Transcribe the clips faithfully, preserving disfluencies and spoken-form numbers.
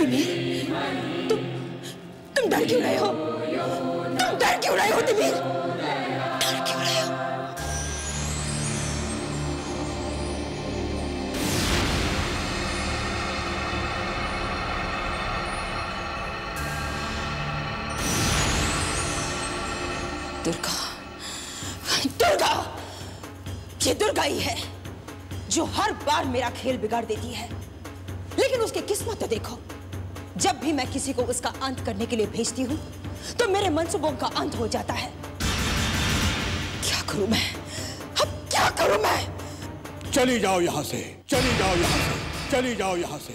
तिमिर, तुम तुम डर क्यों रहे हो? तुम डर क्यों रहे हो तिमिर? डर क्यों रहे हो? दुर्गा, दुर्गा, ये दुर्गा ही है जो हर बार मेरा खेल बिगाड़ देती है। लेकिन उसकी किस्मत तो देखो, जब भी मैं किसी को उसका अंत करने के लिए भेजती हूँ तो मेरे मंसूबों का अंत हो जाता है। क्या करूं मैं? अब क्या करूं मैं? चली जाओ यहां से, चली जाओ यहां से, चली जाओ यहां से।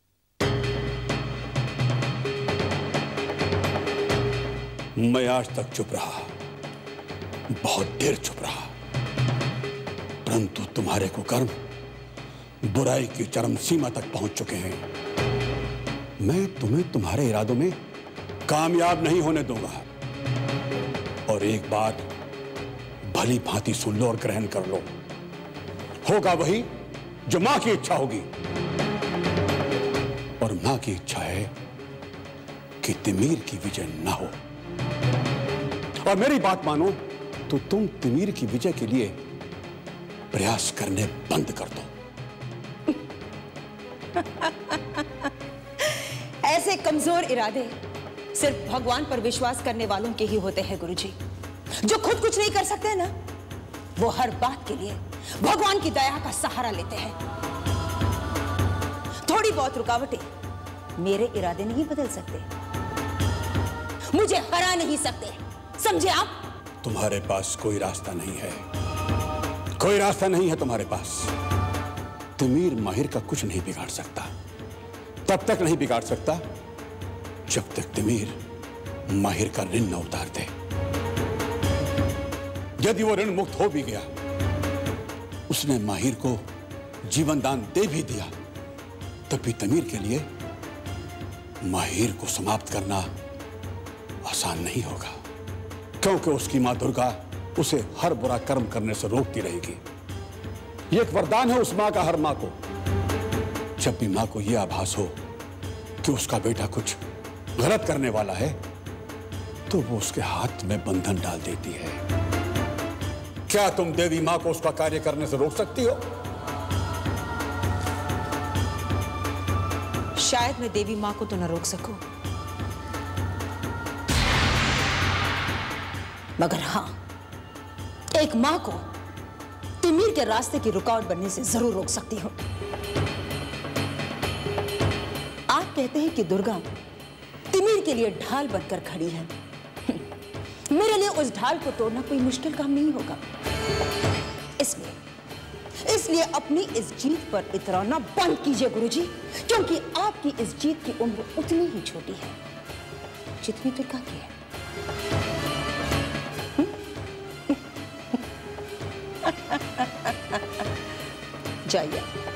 मैं आज तक चुप रहा, बहुत देर चुप रहा, परंतु तुम्हारे कुकर्म बुराई की चरम सीमा तक पहुंच चुके हैं। मैं तुम्हें तुम्हारे इरादों में कामयाब नहीं होने दूंगा। और एक बात भली भांति सुन लो और ग्रहण कर लो, होगा वही जो मां की इच्छा होगी। और मां की इच्छा है कि तिमीर की विजय ना हो। और मेरी बात मानो तो तुम तिमीर की विजय के लिए प्रयास करने बंद कर दो। ऐसे कमजोर इरादे सिर्फ भगवान पर विश्वास करने वालों के ही होते हैं गुरुजी। जो खुद कुछ नहीं कर सकते ना, वो हर बात के लिए भगवान की दया का सहारा लेते हैं। थोड़ी बहुत रुकावटें मेरे इरादे नहीं बदल सकते, मुझे हरा नहीं सकते, समझे आप? तुम्हारे पास कोई रास्ता नहीं है, कोई रास्ता नहीं है तुम्हारे पास। तिमीर माहिर का कुछ नहीं बिगाड़ सकता, तब तक नहीं बिगाड़ सकता जब तक तिमीर माहिर का ऋण न उतार दे। यदि वो ऋण मुक्त हो भी गया, उसने माहिर को जीवन दान दे भी दिया, तब भी तिमीर के लिए माहिर को समाप्त करना आसान नहीं होगा, क्योंकि उसकी मां दुर्गा उसे हर बुरा कर्म करने से रोकती रहेगी। यह एक वरदान है उस मां का हर मां को। जब भी मां को यह आभास हो कि उसका बेटा कुछ गलत करने वाला है, तो वो उसके हाथ में बंधन डाल देती है। क्या तुम देवी मां को उसका कार्य करने से रोक सकती हो? शायद मैं देवी मां को तो न रोक सकूं, मगर हां, एक मां को तिमीर के रास्ते की रुकावट बनने से जरूर रोक सकती हूं। आप कहते हैं कि दुर्गा तिमीर के लिए ढाल बनकर खड़ी है। मेरे लिए उस ढाल को तोड़ना कोई मुश्किल काम नहीं होगा। इसलिए इसलिए अपनी इस जीत पर इतराना बंद कीजिए गुरुजी, क्योंकि आपकी इस जीत की उम्र उतनी ही छोटी है जितनी दुर्गा की है। जाइए।